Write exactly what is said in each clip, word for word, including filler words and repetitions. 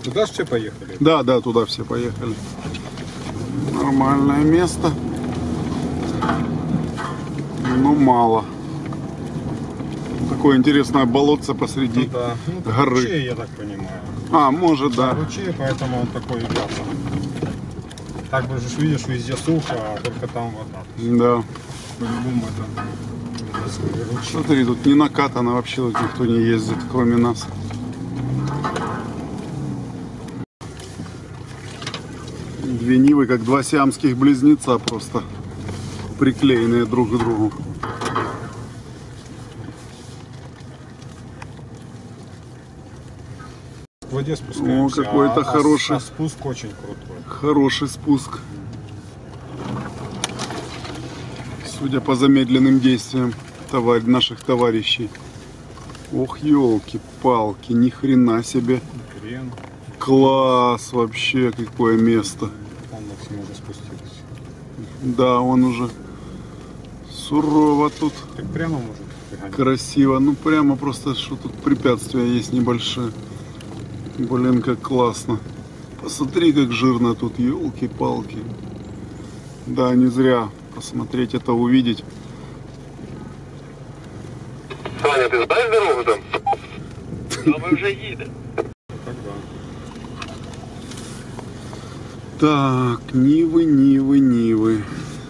Туда же все поехали? Да, да, туда все поехали. Нормальное место. Но мало. Такое интересное болотце посреди ну, да. ну, горы. Ручей, я так понимаю. А, может, да. Ручей, поэтому он такой является. Так бы же видишь, везде сухо, а только там вода. Да. По-любому это ручей. Смотри, тут не накатано вообще, тут никто не ездит, кроме нас. Две Нивы, как два сиамских близнеца, просто приклеенные друг к другу. В воде спускаемся. О, какой-то а, хороший. А, а спуск очень крутой. Хороший спуск. Судя по замедленным действиям товар... наших товарищей. Ох, елки-палки, ни хрена себе. Хрен. Класс вообще, какое место. Он Максим уже спустился. Да, он уже сурово тут. Так прямо может пригонять. Красиво. Ну прямо просто, что тут препятствия есть небольшие. Блин, как классно. Посмотри, как жирно тут, елки-палки. Да, не зря посмотреть это, увидеть. Саня, ты знаешь дорогу там? Да, мы уже едем. Так, Нивы, Нивы, Нивы.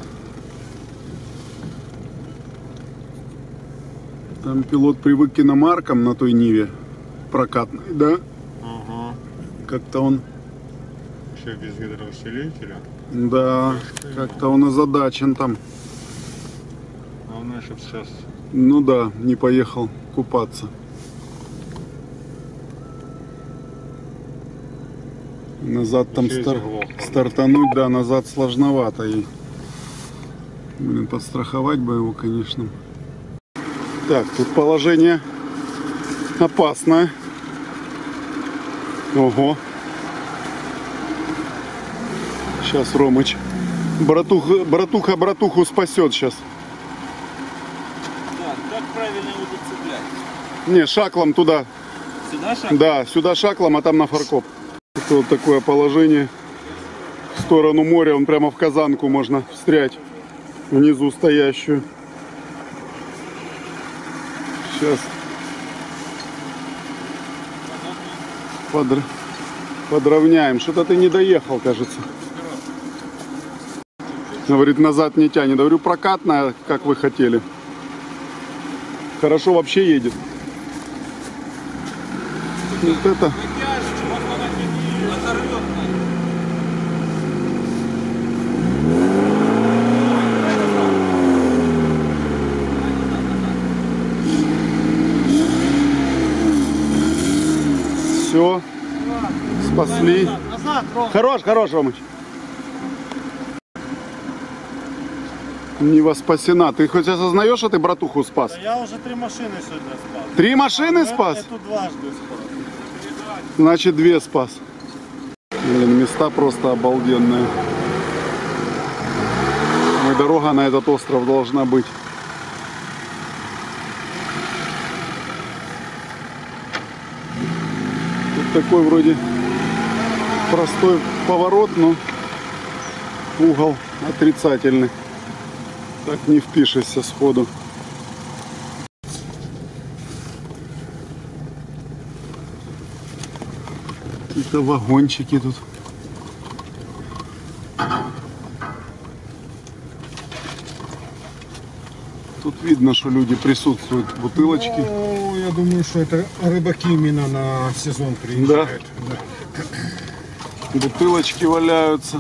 Там пилот привык к иномаркам на той Ниве прокатной, да? Ага. Как-то он... Еще без гидроусилителя. Да, как-то он озадачен там. Главное, чтобы сейчас... Ну да, не поехал купаться. Назад там стар... стартануть, да, назад сложновато. И... Блин, подстраховать бы его, конечно. Так, тут положение опасное. Ого. Сейчас Ромыч. Братуха, братуха братуху спасет сейчас. Да, как правильно его зацеплять? Не, шаклом туда. Сюда шаг? Да, сюда шаклом, а там на фаркоп. Это вот такое положение. В сторону моря, он прямо в казанку можно встрять. Внизу стоящую. Сейчас. Подр... Подровняем. Что-то ты не доехал, кажется. Говорит, назад не тянет. Говорю, прокатная, как вы хотели. Хорошо вообще едет. Вот это. Все. Спасли. Хорош, хорош, Ромыч. Нива спасена. Ты хоть осознаешь, что ты братуху спас? Да я уже три машины сегодня спас. Три машины Я спас? эту дважды спас. Значит, две спас. Блин, места просто обалденные. И дорога на этот остров должна быть. Тут такой вроде простой поворот, но угол отрицательный. Так не впишешься сходу. Какие-то вагончики тут. Тут видно, что люди присутствуют. Бутылочки. Ну, я думаю, что это рыбаки именно на сезон приезжают. Да. Да. Бутылочки валяются.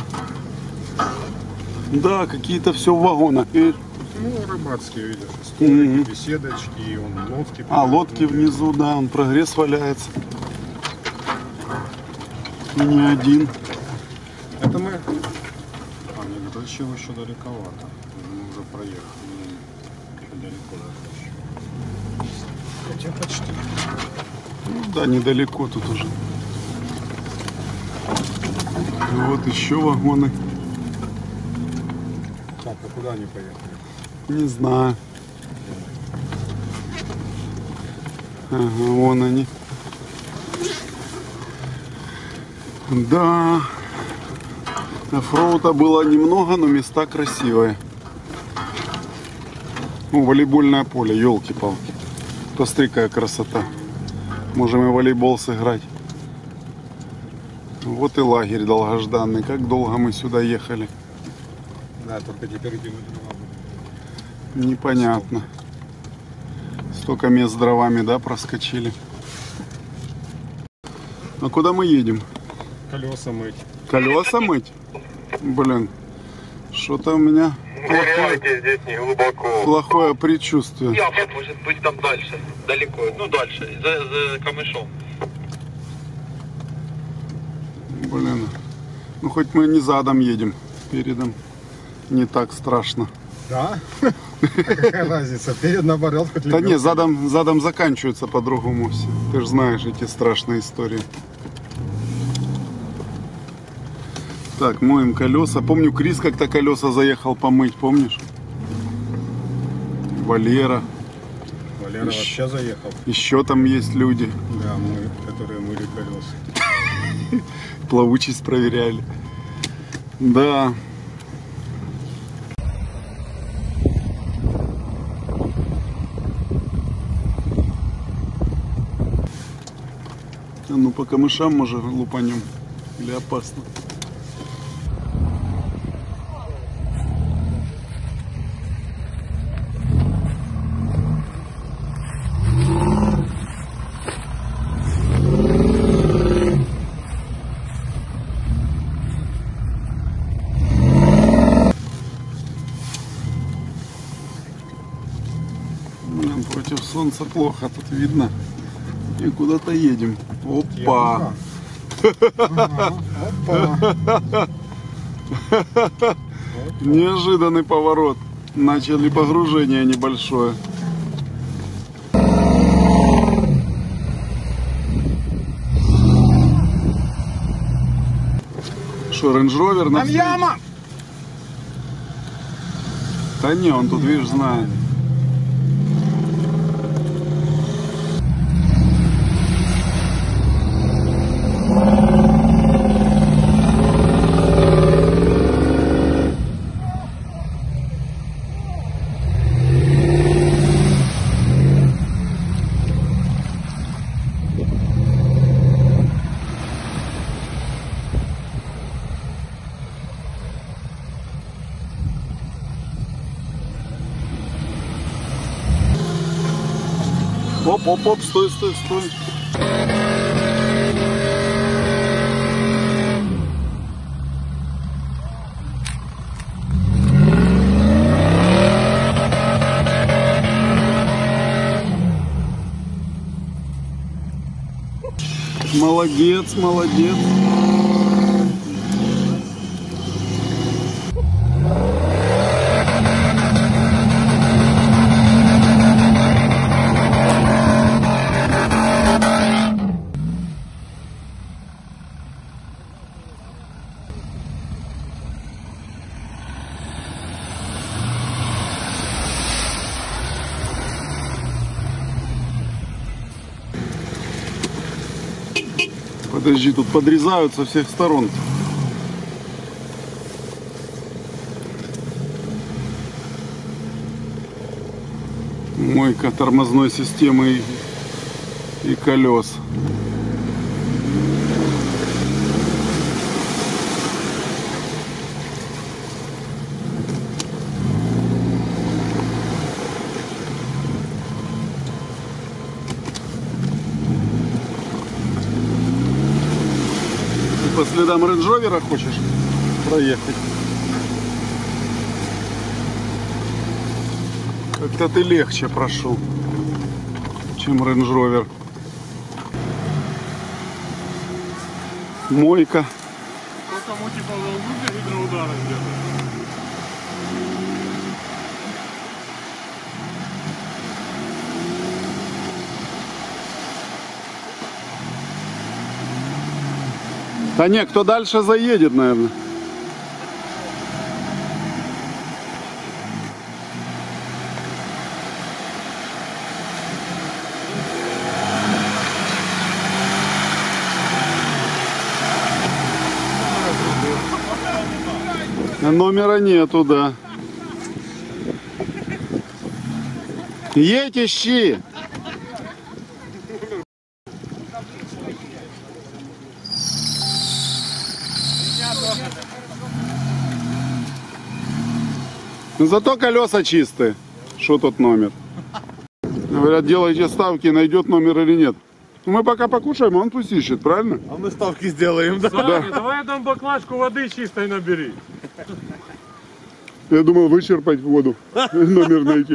Да, какие-то все в вагонах. И... Ну, рыбацкие, видишь, столики, угу. Беседочки, и он лодки. А, лодки внизу, да, он прогресс валяется. И не один. Это мы... А, нет, это еще, еще далековато. Мы уже проехали. Еще далеко даже. Хотя почти. Ну да, недалеко тут уже. И вот еще вагоны. Так, а куда они поехали? Не знаю. Ага, вон они. Да, оффроуда было немного, но места красивые. Ну, волейбольное поле, елки-палки. Посмотри, какая красота. Можем и волейбол сыграть. Вот и лагерь долгожданный. Как долго мы сюда ехали? Да, только теперь где мы дрова будем. Непонятно. Столько мест с дровами, да, проскочили. А куда мы едем? Колеса мыть. Колеса мыть? Блин, что-то у меня плохое, Ныряйте, здесь не глубоко. плохое предчувствие. Я, может быть, там дальше. Далеко. Ну, дальше. За, за камышом. Блин, ну хоть мы не задом едем, передом не так страшно. Да? Какая разница? Перед наоборот хоть Да не, лебёдка. задом, задом заканчивается по-другому все. Ты же знаешь эти страшные истории. Так, моем колеса. Помню, Крис как-то колеса заехал помыть, помнишь? Валера. Валера вообще заехал. Еще там есть люди. Да, мы, которые мыли колеса. Плавучесть проверяли. Да. А ну по камышам может лупанем. Или опасно? Блин, против солнца плохо, тут видно. И куда-то едем. Опа! Ага, опа. Неожиданный поворот. Начали погружение небольшое. Что, Range Rover на Там яма! Да не, он тут, видишь, знает. Оп, оп, оп, стой, стой, стой. Молодец, молодец. Подожди, тут подрезают со всех сторон. Мойка тормозной системы и, и колес. По следам Range Rover хочешь проехать? Как-то ты легче прошел, чем Range Rover. Мойка. Тому типа волну гидроудара где-то. Да не, кто дальше заедет, наверное. А номера нету, да. Едь, ищи. Зато колеса чистые. Что тут номер? Говорят, делайте ставки, найдет номер или нет. Мы пока покушаем, он пусть ищет, правильно? А мы ставки сделаем, да? Да. Давай там баклажку воды чистой набери. Я думал вычерпать воду, номер найти.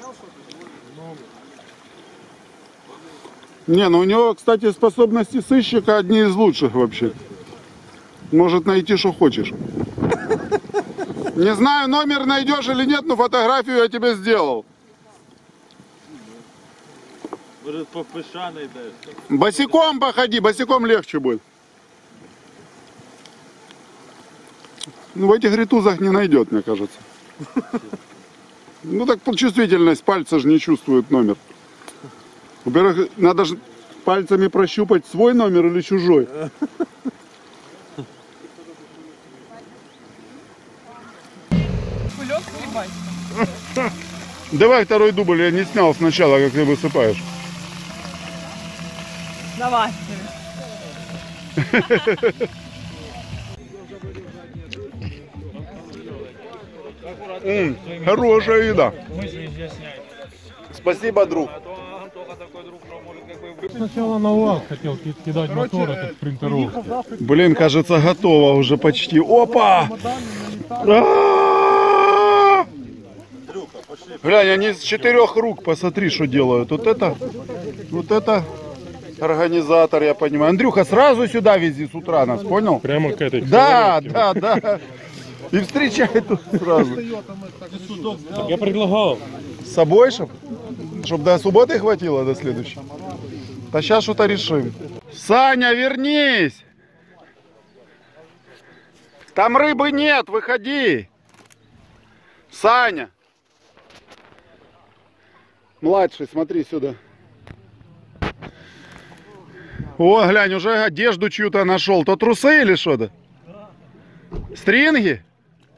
Не, ну у него, кстати, способности сыщика одни из лучших вообще. Может найти, что хочешь. Не знаю, номер найдешь или нет, но фотографию я тебе сделал. Может, по пешаной даешь? Босиком походи, босиком легче будет. Ну, в этих ритузах не найдет, мне кажется. Ну, так чувствительность пальца же не чувствует номер. Во-первых, надо же пальцами прощупать, свой номер или чужой. Давай второй дубль, я не снял сначала, как ты высыпаешь. Давай. М, хорошая еда. Спасибо, друг. Сначала на УАЗ хотел ки- кидать мотор, этот спринтеров. Блин, кажется, готово уже почти. Опа! А-а-а! Глянь, они с четырех рук, посмотри, что делают. Вот это, вот это организатор, я понимаю. Андрюха, сразу сюда вези с утра нас, понял? Прямо к этой. Да, да, да. И встречай тут сразу. Я предлагал. С собой, чтоб, чтоб до субботы хватило, до следующей. Да сейчас что-то решим. Саня, вернись! Там рыбы нет, выходи! Саня! Младший, смотри сюда. О, глянь, уже одежду чью-то нашел. То трусы или что-то? Стринги?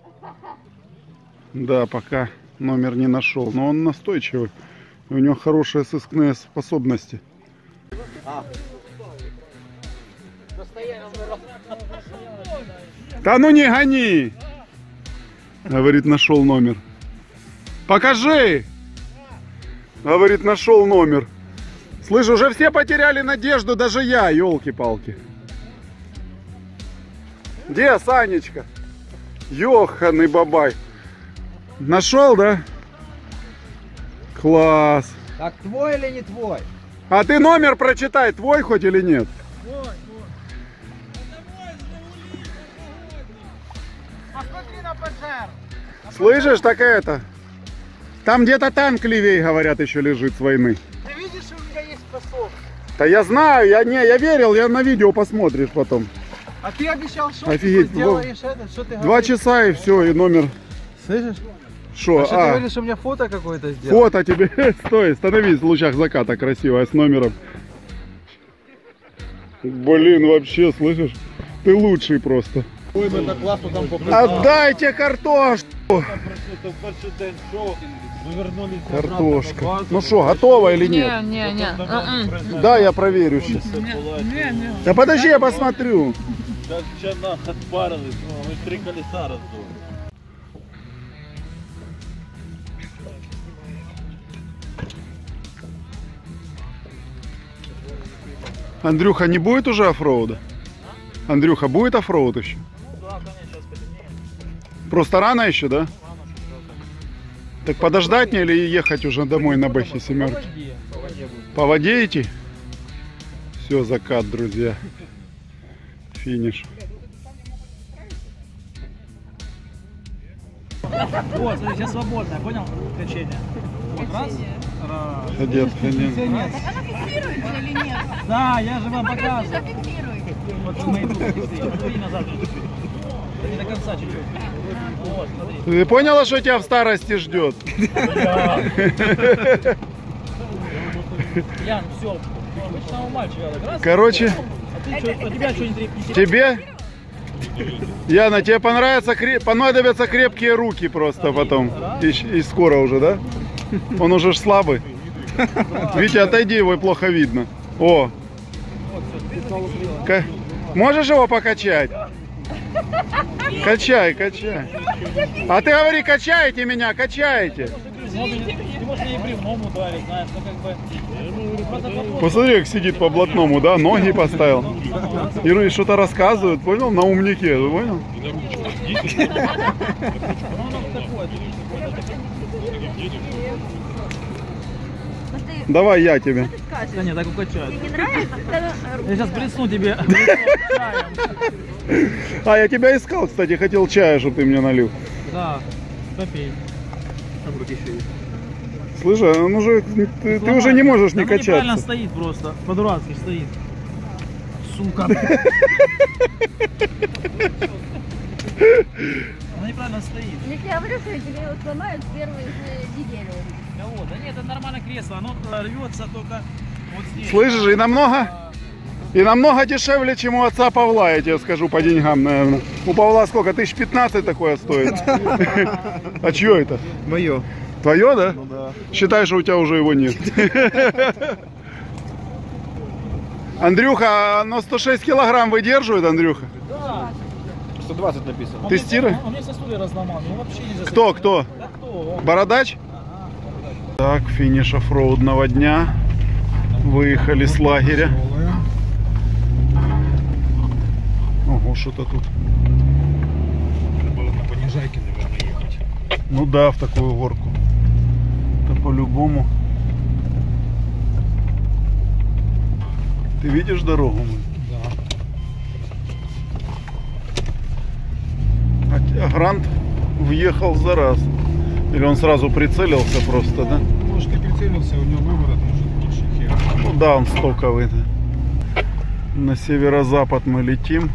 Да, пока номер не нашел. Но он настойчивый. У него хорошие сыскные способности. Да ну не гони! Говорит, нашел номер. Покажи! Говорит, нашел номер. Слышь, уже все потеряли надежду, даже я, елки-палки. Где Санечка? Ёханый бабай. Нашел, да? Класс. Так твой или не твой? А ты номер прочитай, твой хоть или нет? Посмотри на поджар. Слышишь, так это? Там где-то танк левей, говорят, еще лежит с войны. Ты видишь, у меня есть способ. Да я знаю, я не, я верил, я на видео посмотришь потом. А ты обещал, что Офигеть, ты сделаешь это, что ты Два говоришь? часа и все, и номер. Слышишь? Шо? А что ты А, говоришь, у меня фото какое-то сделал? фото тебе. Стой, становись в лучах заката красивое с номером. Блин, вообще, слышишь? Ты лучший просто. Отдайте картошку! Картошка. Ну что, готова или нет? Не, не, не. Да, я проверю сейчас. Не, не. Да подожди, я посмотрю. Как чанах отпарились, ну, мы три колеса раздули. Андрюха, не будет уже оффроуда? Андрюха, будет оффроуд еще? Просто рано еще, да? Так подождать мне или ехать уже домой на Бэхе семерки? По воде идти? Все, закат, друзья. Финиш. Вот, смотри, сейчас свободное, понял? Качение. Вот, раз. Раз. Ходят, ходят. Нет. Да, я же вам показываю. Вот мои руки, смотри назад. Не до конца чуть-чуть. Вот, смотри. Ты поняла, что тебя в старости ждет? Ян, все. Обычного мальчика. Раз. Короче, А, ты что, а тебя что не трепетит? тебе Яна, тебе понравится, креп... понадобятся крепкие руки просто потом. И, и скоро уже, да? Он уже ж слабый. Витя, отойди, его плохо видно. О! К... Можешь его покачать? Качай, качай. А ты говори, качаете меня, качаете. Ты можешь ей бревном ударить, знаешь, ну как бы... Посмотри, как сидит по блатному, да? Ноги поставил. И что-то рассказывают, понял? На умнике, ты понял? Давай я тебе. Да нет, так укачают. Не нравится? Я сейчас присну тебе. А, я тебя искал, кстати, хотел чая, чтобы ты мне налил. Да, попей. Слышь, он уже, ты, ты уже не можешь не Она неправильно качаться. стоит просто, по-дурацки стоит. Сука. Она неправильно стоит. Я тебе говорю, что тебе его сломают в первые же недели. Кого? Да нет, это нормально кресло, оно рвется только вот здесь. Слышишь, и намного, и намного дешевле, чем у отца Павла, я тебе скажу, по деньгам, наверное. У Павла сколько? Тысяч пятнадцать такое стоит. А чье это? Мое. Твое, да? Ну да. Считай, что у тебя уже его нет. Андрюха, оно сто шесть килограмм выдерживает, Андрюха? Да. сто двадцать написано. Тестируй. Он мне сосуды разломал, ну вообще нельзя. Кто, кто? Да кто? Бородач? Так, финиш оффроудного дня. Выехали с лагеря. Ого, что-то тут. Было на понижайке, наверное, ехать. Ну да, в такую горку. Это по-любому. Ты видишь дорогу? Да. А Грант въехал за раз. Или он сразу прицелился просто, да? Может, и прицелился, у него выворот может больше хера. Ну да, он стоковый. Да. На северо-запад мы летим.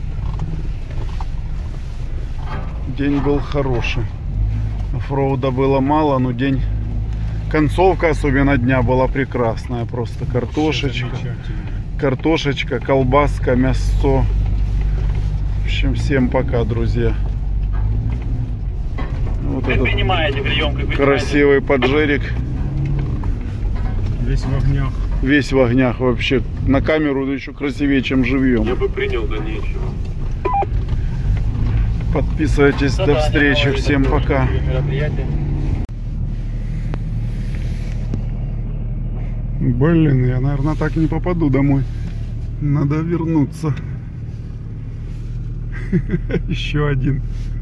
День был хороший. Оффроуда было мало, но день... Концовка, особенно дня, была прекрасная. Просто картошечка, картошечка, колбаска, мясо. В общем, всем пока, друзья. Вот этот красивый поджерик. Весь в огнях. Весь в огнях вообще. На камеру еще красивее, чем живьем. Я бы принял, да нечего. Подписывайтесь. До встречи. Всем пока. Блин, я, наверное, так не попаду домой. Надо вернуться. Еще один.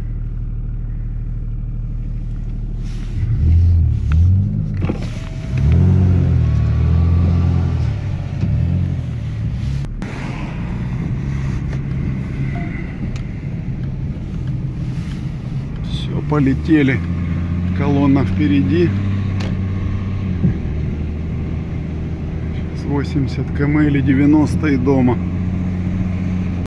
Все, полетели. Колонна впереди. восемьдесят километров или девяносто и дома.